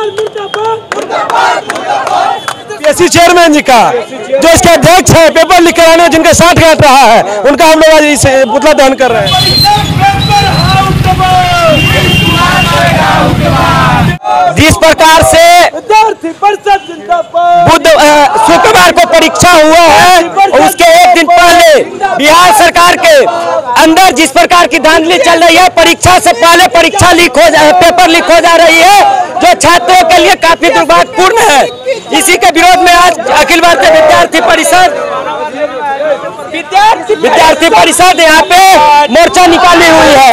PSC chairman जी का जो इसके अध्यक्ष है पेपर लीक कराने जिनके साथ काट रहा है उनका हम लोग आज इस पुतला दहन कर रहे हैं। जिस प्रकार से शुक्रवार को परीक्षा हुआ है और उसके एक दिन पहले बिहार सरकार के अंदर जिस प्रकार की धांधली चल रही है, परीक्षा से पहले परीक्षा लीक हो पेपर लीक हो जा रही है, जो छात्रों के लिए काफी दुर्भाग्यपूर्ण है। इसी के विरोध में आज अखिल भारतीय विद्यार्थी परिषद यहाँ पे मोर्चा निकाली हुई है।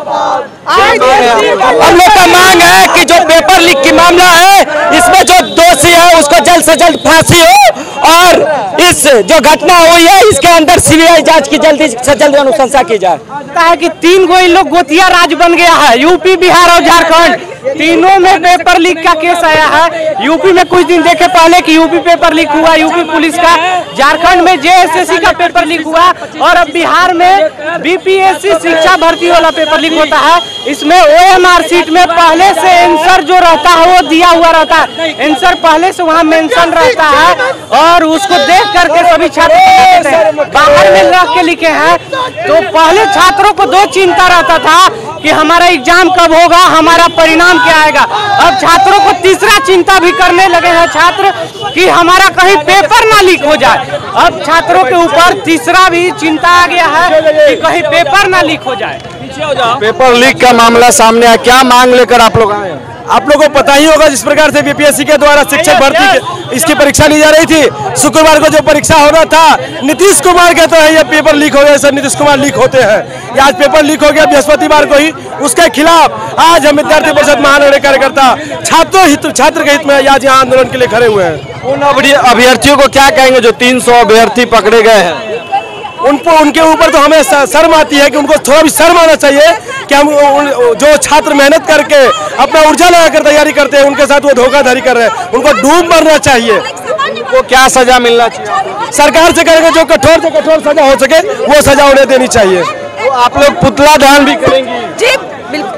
हम लोग का मांग है कि जो पेपर लीक की मामला है इसमें जो दोषी है उसको जल्द से जल्द फांसी हो और इस जो घटना हुई है इसके अंदर सीबीआई जांच की जल्दी से जल्द अनुशंसा की जाए। कहा है कि 3 गो इन लोग गोतिया राज बन गया है, यूपी बिहार और झारखंड तीनों में पेपर लीक का केस आया है। यूपी में कुछ दिन देखे पहले कि यूपी पेपर लीक हुआ, यूपी पुलिस का, झारखंड में जेएसएससी का पेपर लीक हुआ और अब बिहार में बीपीएससी शिक्षा भर्ती वाला पेपर लीक होता है। इसमें ओएमआर सीट में पहले से आंसर जो रहता है वो दिया हुआ रहता है, आंसर पहले से वहाँ मेंशन रहता है और उसको देख करके सभी छात्र बाहर में रख के लिखे हैं। तो पहले छात्रों को 2 चिंता रहता था कि हमारा एग्जाम कब होगा, हमारा परिणाम क्या आएगा। अब छात्रों को तीसरा चिंता भी करने लगे हैं छात्र कि हमारा कहीं पेपर ना लीक हो जाए। अब छात्रों के ऊपर तीसरा भी चिंता आ गया है कि कहीं पेपर ना लीक हो जाए। पेपर लीक का मामला सामने आया, क्या मांग लेकर आप लोग आए? आप लोगों को पता ही होगा जिस प्रकार से बीपीएससी के द्वारा शिक्षक भर्ती इसकी परीक्षा ली जा रही थी। शुक्रवार को जो परीक्षा हो रहा था, नीतीश कुमार कहते हैं ये पेपर लीक हो गया, सर नीतीश कुमार लीक होते हैं। आज पेपर लीक हो गया बृहस्पतिवार को ही, उसके खिलाफ आज हम विद्यार्थी परिषद महानगर कार्यकर्ता छात्र के हित में आज यहाँ आंदोलन के लिए खड़े हुए हैं। उन अभ्यर्थियों को क्या कहेंगे जो 300 अभ्यर्थी पकड़े गए हैं? उनके ऊपर तो हमें शर्म आती है कि उनको थोड़ा भी शर्म आना चाहिए कि हम जो छात्र मेहनत करके अपना ऊर्जा लगाकर तैयारी करते हैं उनके साथ वो धोखाधड़ी कर रहे हैं, उनको डूब मरना चाहिए। उनको क्या सजा मिलना चाहिए? सरकार से करेंगे जो कठोर से कठोर सजा हो सके वो सजा उन्हें देनी चाहिए। तो आप लोग पुतला दहन भी करेंगे? जी बिल्कुल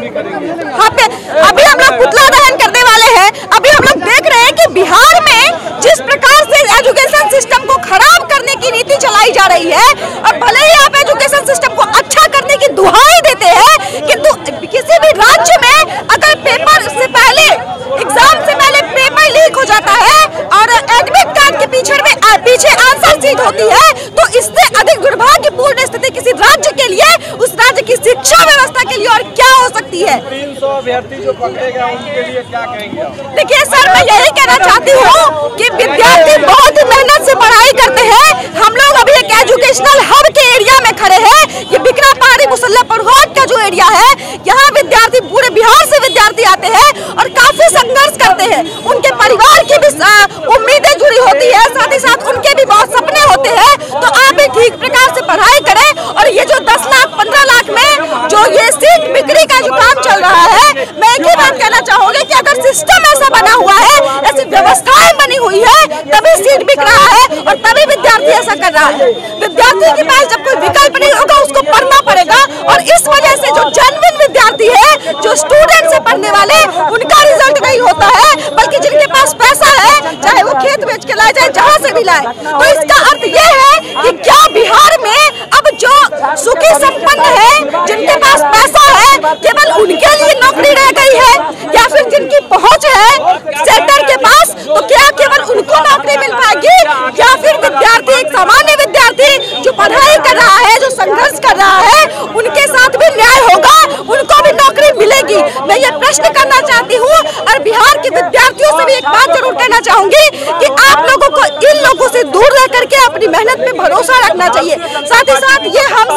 हाँ पे अभी हम लोग पुतला दहन करने वाले हैं। अभी हम लोग देख रहे हैं कि बिहार में जिस प्रकार से एजुकेशन सिस्टम को खराब करने की नीति चलाई जा रही है और भले ही आप एजुकेशन सिस्टम को अच्छा करने की दुहाई देते हैं, किंतु किसी भी राज्य में अगर पेपर से पहले एग्जाम से पहले पेपर लीक हो जाता है और एडमिट कार्ड के पीछे आंसर शीट होती है तो इससे अधिक दुर्भाग्यपूर्ण स्थिति किसी राज्य के लिए, उस राज्य की शिक्षा व्यवस्था के लिए और क्या हो सकती है। 300 अभ्यर्थी जो पकड़े गए उनके लिए क्या कहेंगे? देखिए सर, मैं यही कहना चाहती हूँ कि विद्यार्थी बहुत ही मेहनत से पढ़ाई करते हैं। हम लोग अभी एक एजुकेशनल हब के एरिया में खड़े हैं। ये बिकरा पहाड़ी मुसल्ला परहोट का जो एरिया है, यहाँ विद्यार्थी पूरे बिहार से विद्यार्थी आते हैं और काफी संघर्ष करते हैं। उनके परिवार की भी उम्मीदें जुड़ी होती है, साथ ही साथ उनके भी बहुत सपने होते हैं। तो आप भी ठीक प्रकार से पढ़ाई करें और ये जो 10 लाख 15 लाख में जो ये सीट बिक्री का जो काम चल रहा है, मैं एक ही बात कहना चाहूंगी कि अगर सिस्टम ऐसा बना हुआ है, ऐसी व्यवस्थाएं बनी हुई है, तभी सीट बिक रहा है और तभी विद्यार्थी ऐसा कर रहा है। विद्यार्थी के पास जब कोई विकल्प नहीं होगा उसको पढ़ना पड़ेगा और इस वजह से जो जेन्युइन विद्यार्थी है, जो स्टूडेंट से पढ़ने वाले, उनका रिजल्ट नहीं होता है, बल्कि जिनके पास पैसा है चाहे वो खेत बेच के लाए, चाहे जहाँ से भी लाए। तो इसका अर्थ ये है कि क्या बिहार में अब जो सुखी संपन्न है, जिनके पास पैसा है, केवल उनके लिए नौकरी रह गई है या फिर जिनकी पहुंच है सेक्टर के पास, तो क्या केवल उनको नौकरी मिल पाएगी या फिर विद्यार्थी, एक सामान्य विद्यार्थी जो पढ़ाई कर रहा है, जो संघर्ष कर रहा है, उनके साथ भी न्याय होगा, उनको भी नौकरी मिलेगी? मैं ये प्रश्न करना चाहती हूँ और बिहार के विद्यार्थियों से भी एक बात जरूर कहना चाहूंगी कि आप लोगों को इन लोगों से दूर रह करके अपनी मेहनत पे भरोसा रखना चाहिए। साथ ही साथ ये हम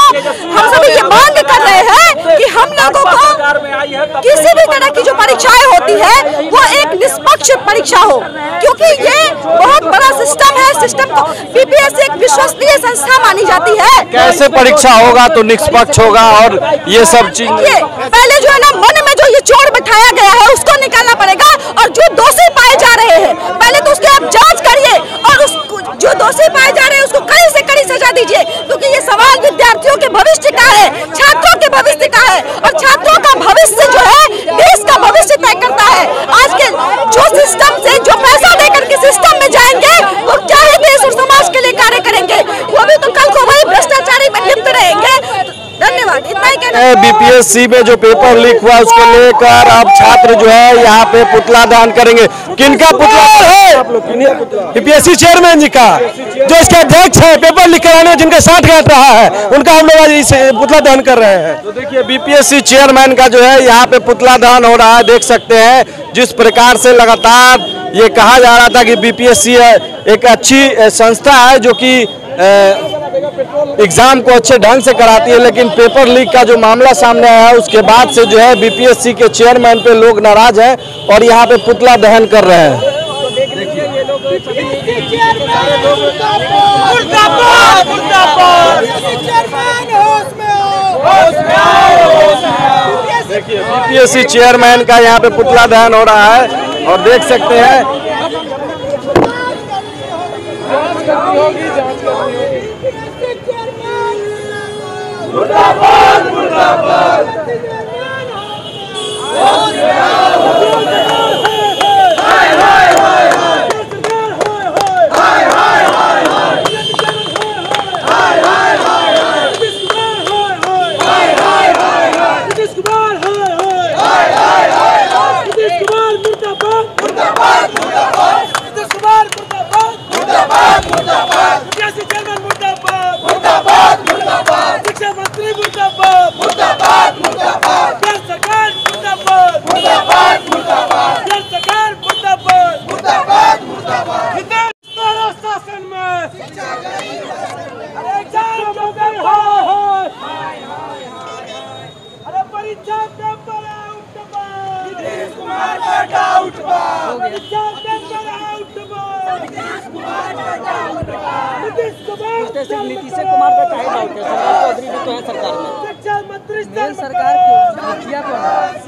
सभी ये मांग कर रहे हैं कि हम लोगों को किसी भी तरह की जो परीक्षाएं होती है वो एक निष्पक्ष परीक्षा हो, क्योंकि ये बहुत बड़ा सिस्टम है। सिस्टम को बीपीएससी एक विश्वसनीय संस्था मानी जाती है। कैसे परीक्षा होगा तो निष्पक्ष होगा और ये सब चीज? पहले जो है ना, मन में जो ये चोर बैठाया गया है उसको निकालना पड़ेगा और जो दोषी पाए जा रहे हैं पहले तो उसकी आप जांच करिए और जो दोषी पाए जा रहे हैं उसको कड़ी से कड़ी सजा दीजिए, क्योंकि ये सवाल विद्यार्थियों के भविष्य का है, छात्रों के भविष्य का है और छात्रों का भविष्य जो है देश का भविष्य तय करता है। आज बीपीएससी में जो पेपर लीक हुआ उसको लेकर अब छात्र जो है यहाँ पे पुतला दहन करेंगे। किनका पुतला है? बीपीएससी चेयरमैन जी का, जो इसके अध्यक्ष है, पेपर लीक कराने जिनके साथ गया रहा है, उनका हम लोग आज इस पुतला दहन कर रहे हैं। तो देखिए बीपीएससी चेयरमैन का जो है यहाँ पे पुतला दहन हो रहा है। देख सकते हैं जिस प्रकार से लगातार ये कहा जा रहा था कि बीपीएससी एक अच्छी संस्था है जो कि एग्जाम को अच्छे ढंग से कराती है, लेकिन पेपर लीक का जो मामला सामने आया है उसके बाद से जो है बीपीएससी के चेयरमैन पे लोग नाराज हैं और यहाँ पे पुतला दहन कर रहे हैं। देखिए बीपीएससी चेयरमैन का यहाँ पे पुतला दहन हो रहा है और देख सकते हैं मुर्दाबाद मुर्दाबाद नीतीश कुमार का चाहे डाउट है, सरकार चौधरी भी तो है सरकार में, मेन सरकार क्यों मुखिया कौन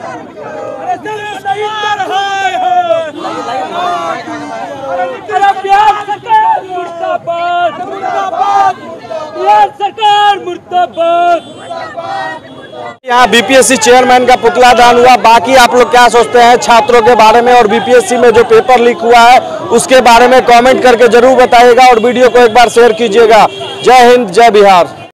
यहाँ बीपीएससी चेयरमैन का पुतला दहन हुआ। बाकी आप लोग क्या सोचते हैं छात्रों के बारे में और बीपीएससी में जो पेपर लीक हुआ है उसके बारे में कमेंट करके जरूर बताइएगा और वीडियो को एक बार शेयर कीजिएगा। जय हिंद, जय बिहार।